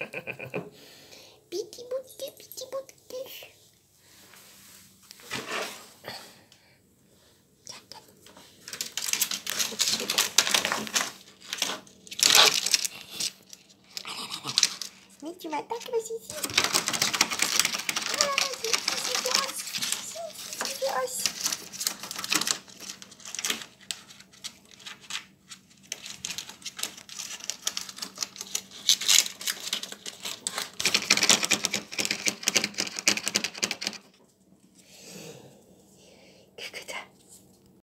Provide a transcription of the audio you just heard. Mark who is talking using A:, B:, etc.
A: Petit bout de cul, petit bout de cul. Mais tu m'attaques le Sissi. Ah, c'est féroce. C'est féroce.